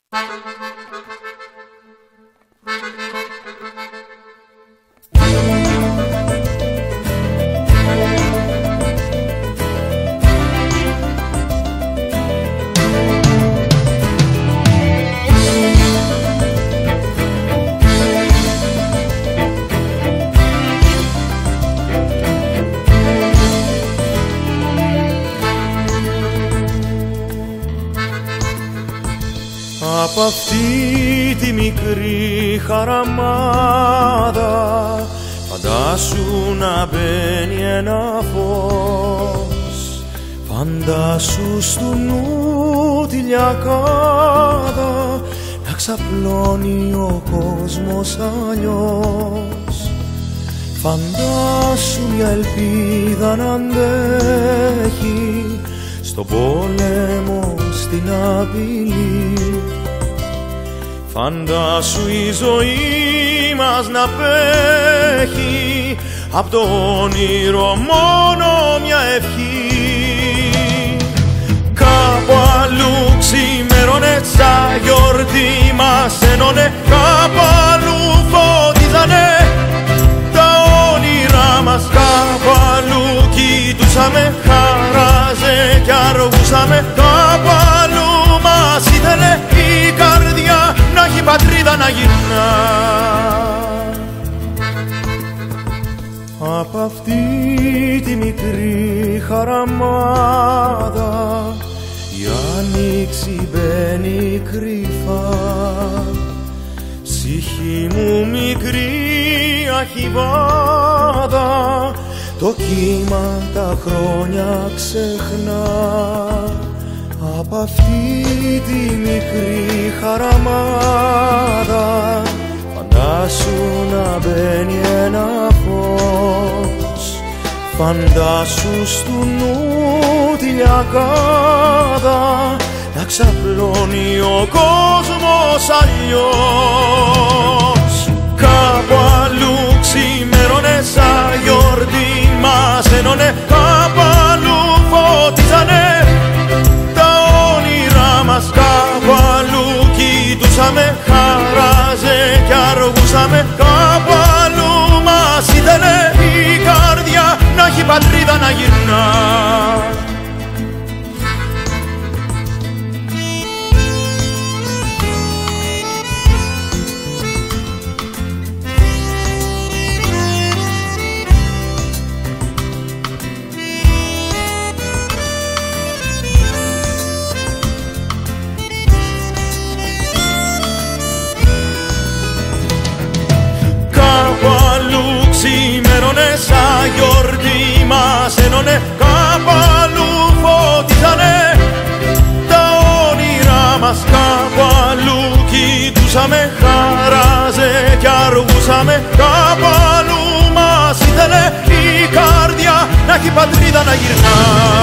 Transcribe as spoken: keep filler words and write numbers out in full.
Απ' αυτή τη μικρή χαραμάδα φαντάσου να μπαίνει ένα φως, φαντάσου στου νου τη λιακάδα να ξαπλώνει ο κόσμος αλλιώς. Φαντάσου μια ελπίδα να αντέχει στον πόλεμο, στην απειλή. Φαντάσου η ζωή μας να πέχει απ' το όνειρο μόνο μια ευχή. Κάπου αλλού ξημέρωνε σαν γιορτή μας ένωνε, κάπου αλλού φωτίζανε τα όνειρά μας, κάπου αλλού κοιτούσαμε, χαράζε κι αργούσαμε, κάπου αλλού μας ήθελε η καρδιά να έχει πατρίδα να γυρνά. Απ' αυτή τη μικρή χαραμάδα η άνοιξη μπαίνει κρυφά, ψυχή μου μικρή αχιβάδα, το κύμα τα χρόνια ξεχνά. Απ' αυτή τη μικρή χαραμάδα φαντάσου να μπαίνει ένα φως, φαντάσου στου νου τη λιακάδα να ξαπλώνει ο κόσμος αλλιώς. Κάπου αλλού ξημέρωνε σαν γιορτή μας ένωνε, κάπου αλλού φωτίζανε τα όνειρά μας, κάπου αλλού κοιτούσαμε, χαράζε κι αργούσαμε, κάπου αλλού μας ήθελε η καρδιά να έχει πατρίδα να γυρνά. Ξημέρωνε σαν γιορτή μας ένωνε, κάπου αλλού φωτίζανε τα όνειρά μας, κάπου αλλού κοιτούσαμε, χαράζε κι αργούσαμε, κάπου αλλού μας ήθελε η καρδιά να έχει πατρίδα να γυρνά.